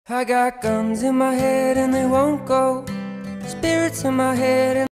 I got guns in my head and they won't go. Spirits in my head and